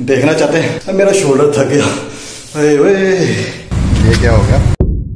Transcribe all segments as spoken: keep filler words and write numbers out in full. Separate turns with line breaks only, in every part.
देखना चाहते हैं। मेरा शोल्डर थक गया। अरे वे ये क्या हो गया?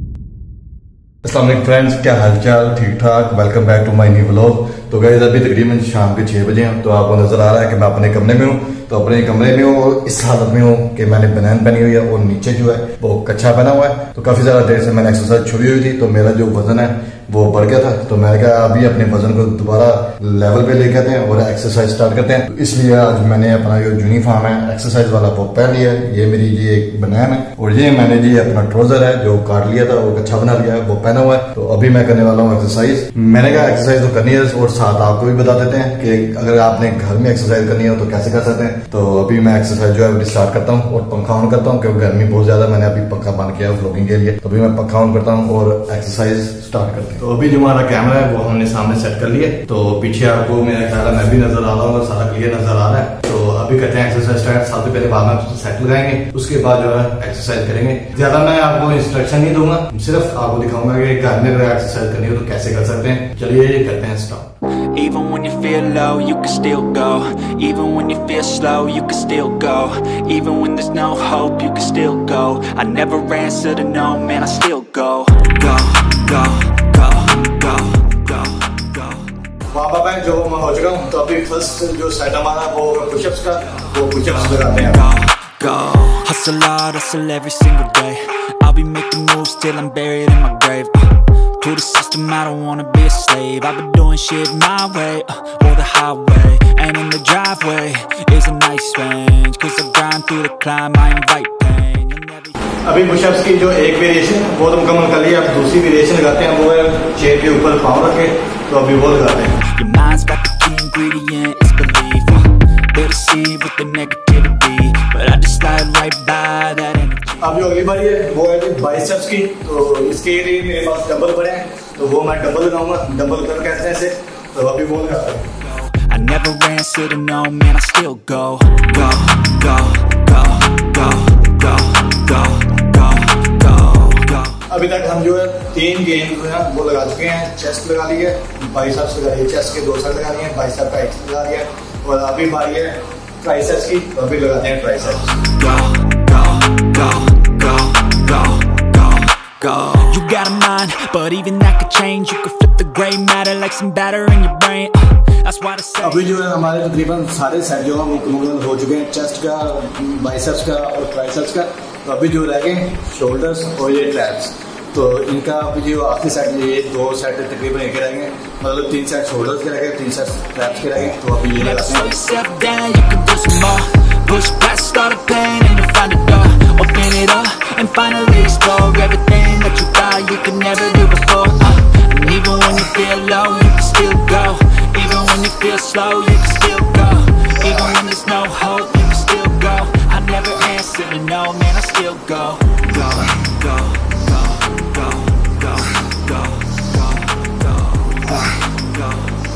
अस्सलाम वालेकुम फ्रेंड्स, क्या हालचाल? ठीक ठाक। Welcome back to my new vlog. तो गाइस अभी तकरीबन शाम के छह बजे हैं। तो आपको नजर आ रहा है कि मैं अपने कमरे में हूँ। तो अपने कमरे में हूँ और इस हालत में हूँ कि मैंने बनान पहनी हुई है और नीचे जो है वो कच्छा पहना हुआ है। तो काफी ज्यादा देर से मैंने एक्सरसाइज छुड़ी हुई थी, तो मेरा जो वजन है वो बढ़ गया था। तो मैंने कहा अभी अपने वजन को दोबारा लेवल पे लेके आते हैं और एक्सरसाइज स्टार्ट करते हैं। तो इसलिए आज मैंने अपना जो यूनिफॉर्म है एक्सरसाइज वाला वो पहन लिया है। ये मेरी ये एक बनान है और ये मैंने जी अपना ट्राउजर है जो काट लिया था और कच्छा बना लिया है वो पहना हुआ है। तो अभी मैं करने वाला हूँ एक्सरसाइज। मैंने कहा एक्सरसाइज तो करनी है और साथ आपको भी बता देते हैं कि अगर आपने घर में एक्सरसाइज करनी हो तो कैसे कर सकते हैं। तो अभी मैं एक्सरसाइज जो है स्टार्ट करता हूँ और पंखा ऑन करता हूँ क्योंकि गर्मी बहुत ज्यादा। मैंने अभी पंखा बंद किया व्लॉगिंग के लिए, तो अभी मैं पंखा ऑन करता हूँ और एक्सरसाइज स्टार्ट करते हैं। तो अभी जो हमारा कैमरा है वो हमने सामने सेट कर लिया। तो पीछे आपको मेरा ख्याल है मैं भी नजर आ रहा हूँ और सारा क्लियर नजर आ रहा है। तो अभी करते हैं एक्सरसाइज स्टार्ट। सबसे पहले बाद में सेट लगाएंगे, उसके बाद जो है एक्सरसाइज करेंगे। ज्यादा मैं आपको इंस्ट्रक्शन नहीं दूंगा, सिर्फ आपको दिखाऊंगा कि घर में अगर एक्सरसाइज करनी हो तो कैसे कर सकते हैं। चलिए ये करते हैं start.
Even when you feel low, you can still go. Even when you feel slow, you can still go. Even when there's no hope, you can still go. I never answer to no, man, I still go. Go, go, go, go, go, go.
वाह भाई जो मैं हो चुका हूँ। तो अभी first जो सेट हमारा वो पुशअप्स का, वो पुशअप्स लगाते हैं।
Go, go. Hustle hard, hustle every single day. I'll be making moves till I'm buried in my grave. To the system, I don't wanna be a slave. I've been doing shit my way, uh, or the highway. And in the driveway is a nice range. Cause I grind through the climb, I invite pain. You'll never...
अभी pushups की जो एक variation वो तो मुकम्मल कर लिया। अब दूसरी वेरिएशन लगाते हैं, वो है चेयर के ऊपर पाँव रखे। तो अभी वो लगाते हैं।
Your mind's got the key ingredient, it's belief. uh, They'll deceive with the negativity, but I just slide right by that energy.
अब जो अगली बारी है वो है बाइसेप्स की। तो इसके लिए मेरे पास डंबल पड़े हैं, तो वो मैं डंबल लगाऊंगा। डंबल कर कहते हैं ऐसे। तो अभी वो लगाते हैं।
I never answer to no, man, I still go. Go, go, go, go, go, go, go, go, go.
अभी तक हम जो है तीन गेम जो है वो लगा चुके हैं। चेस्ट लगा ली है, बाइसेप्स लगा ली है, चेस्ट के दो साइड लगा लिए हैं, बाइसेप का एक लगा लिया है और अभी बारी है ट्राइसेप्स की। तो अभी लगाते हैं triceps.
Go, go, go, go, go, go, go. You got a mind, but even that could change. You could flip the gray matter like some batter in your brain. That's why I say.
अभी जो है हमारे तकरीबन सारे set जो है वो मुकम्मल हो चुके हैं, चेस्ट का, बाइसेप्स का और ट्राइसेप्स का। तो अभी जो रह गए शोल्डर्स और ये ट्रैप्स। तो इनका अभी जो आखिरी सेट ये दो सेट तकरीबन एक रह गए, मतलब तीन सेट शोल्डर्स के रह गए, तीन सेट ट्रैप्स के रह गए। तो अभी ये लगाते हैं।
Yourself down, you can do some more. Push past all the pain and you find a door. Open it up and finally explore everything that you thought you could never do before. uh, And even when you feel low, you can still go. Even when you feel slow, you can still go. Even when there's no hope, you can still go. I never answer to no, man, I still go. Go, go, go, go, go, go, go, go, go, go,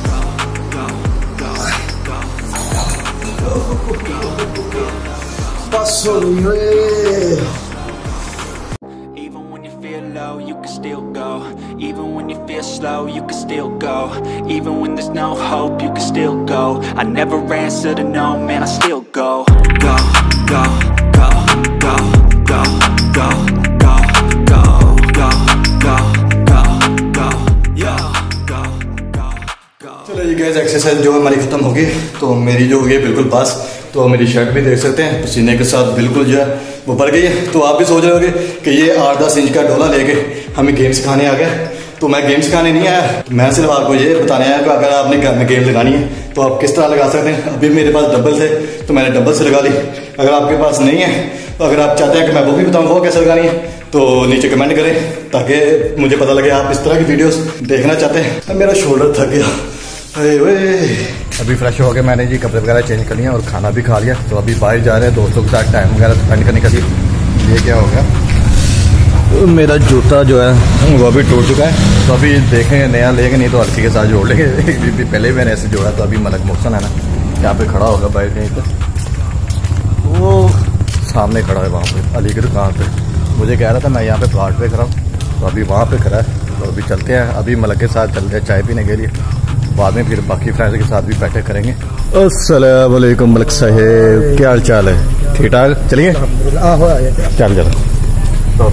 go, go, go.
बस हो गई है।
Even when you feel low, you can still go. Even when you feel slow, you can still go. Even when there's no hope, you can still go. I never answer to no, man, I still go. Go, go, go, go, go, go, go, go, go, go, go, go, yeah, go, go, go.
चलो ये guys exercise जो हमारी खत्म होगी। तो मेरी जो होगी बिल्कुल पास। तो मेरी शर्ट भी देख सकते हैं पसीने के साथ बिल्कुल जो है वो भर गई है। तो आप भी सोच रहे होगे कि ये आठ दस इंच का डोला लेके हमें गेम सिखाने आ गया। तो मैं गेम सिखाने नहीं आया, मैं सिर्फ आपको ये बताने आया कि अगर आपने घर में गेम लगानी है तो आप किस तरह लगा सकते हैं। अभी मेरे पास डंबल थे तो मैंने डंबल से लगा ली। अगर आपके पास नहीं है तो अगर आप चाहते हैं कि मैं वो भी बताऊँ वो कैसे लगानी है तो नीचे कमेंट करें ताकि मुझे पता लगे आप इस तरह की वीडियोस देखना चाहते हैं। मेरा शोल्डर थक गया। अरे वे अभी फ्रेश हो गए, मैंने जी कपड़े वगैरह चेंज कर लिए और खाना भी खा लिया। तो अभी बाहर जा रहे हैं दोस्तों के साथ टाइम वगैरह स्पेंड करने के लिए। ये क्या हो गया? तो मेरा जूता जो है वो अभी टूट चुका है। तो अभी देखेंगे नया लेंगे, नहीं तो हल्की के साथ जोड़ लेंगे। पहले मैंने ऐसे जोड़ा। तो अभी मलक मोहसन है ना यहाँ पे खड़ा होगा बाहर कहीं पे, वो सामने खड़ा है वहाँ पे अली की दुकान पे। मुझे कह रहा था मैं यहाँ पे प्लाट पे खड़ा हूँ, तो अभी वहाँ पे खड़ा है। तो अभी चलते हैं, अभी मलक के साथ चलते हैं चाय पीने के लिए। बाद में फिर बाकी फ्रेंड्स के साथ भी बैठक करेंगे। अस्सलाम वालेकुम मलक साहेब, क्या हाल चाल है? ठीक ठाक चलिए चल चलो तो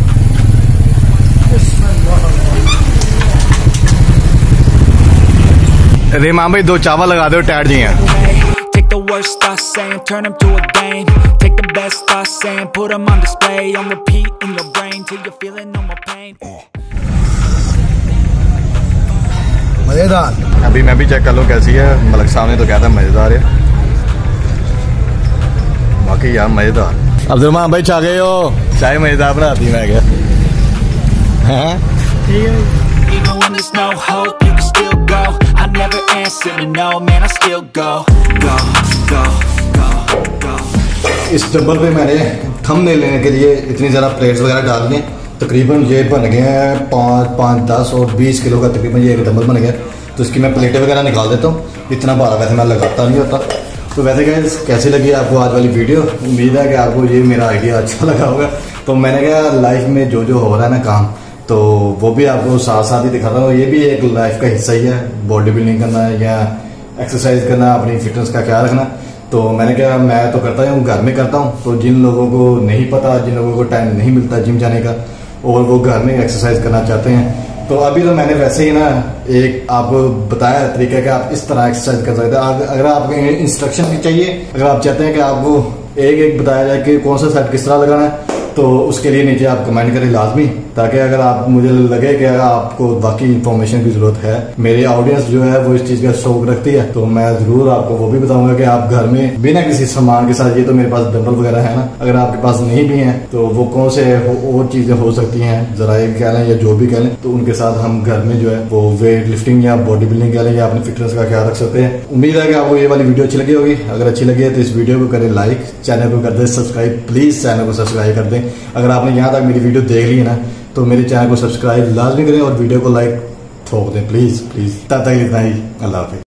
रेमान भाई दो चावल लगा दो टाइट जी हैं
Take the worst thoughts saying, turn them to a game. Take the best thoughts saying, put them on display. On repeat in your brain till you're feeling no more pain.
मजेदार। अभी मैं भी check कर लूँ कैसी है। मलक साहब ने तो कहता है मजेदार है, बाकी यार मजेदार। अब्दुलरहमान भाई चाह गए हो, चाय मजेदार बनाती मैं क्या?
Even when there's no hope, you can still go. I never answer to no, man, I still go. Go, go, go, go.
इस डब्बल पे मैंने थंबनेल लेने के लिए इतनी ज़्यादा प्लेट्स वगैरह डाल दी। तकरीबन ये बन गए हैं पाँच पाँच दस और बीस किलो का तकरीबन ये एक डब्बल बन गया। तो इसकी मैं प्लेटें वगैरह निकाल देता हूँ। इतना भारा वैसे मैं लगाता नहीं होता। तो वैसे गाइस कैसी लगी आपको आज वाली वीडियो? उम्मीद है कि आपको ये मेरा आइडिया अच्छा लगा होगा। तो मैंने कहा लाइफ में जो जो हो रहा है ना काम, तो वो भी आपको साथ साथ ही दिखाता हूँ। ये भी एक लाइफ का हिस्सा ही है, बॉडी बिल्डिंग करना या एक्सरसाइज करना, अपनी फिटनेस का ख्याल रखना। तो मैंने कहा मैं तो करता हूँ, घर में करता हूँ। तो जिन लोगों को नहीं पता, जिन लोगों को टाइम नहीं मिलता जिम जाने का और वो घर में एक्सरसाइज करना चाहते हैं, तो अभी तो मैंने वैसे ही ना एक आपको बताया तरीका कि आप इस तरह एक्सरसाइज कर सकते हैं। अगर आपको इंस्ट्रक्शन भी चाहिए, अगर आप चाहते हैं कि आपको एक एक बताया जाए कि कौन सा सेट किस तरह लगाना है, तो उसके लिए नीचे आप कमेंट करें लाजमी, ताकि अगर आप मुझे लगे कि अगर आपको बाकी इंफॉर्मेशन की जरूरत है, मेरी ऑडियंस जो है वो इस चीज का शौक रखती है, तो मैं जरूर आपको वो भी बताऊंगा कि आप घर में बिना किसी सामान के साथ, ये तो मेरे पास डंबल वगैरह है ना, अगर आपके पास नहीं भी है तो वो कौन से और चीजें हो सकती हैं, जरा एक कह लें या जो भी कह लें, तो उनके साथ हम घर में जो है वो वेट लिफ्टिंग या बॉडी बिल्डिंग कह लें या अपनी फिटनेस का ख्याल रख सकते हैं। उम्मीद है कि आपको ये वाली वीडियो अच्छी लगी होगी। अगर अच्छी लगी है तो इस वीडियो को करें लाइक, चैनल को कर दें सब्सक्राइब, प्लीज चैनल को सब्सक्राइब कर दें। अगर आपने यहाँ तक मेरी वीडियो देख ली है ना, तो मेरे चैनल को सब्सक्राइब लाजमी करें और वीडियो को लाइक ठोक दें प्लीज प्लीज। तब तक इतना ही, अल्लाह हाफिज़।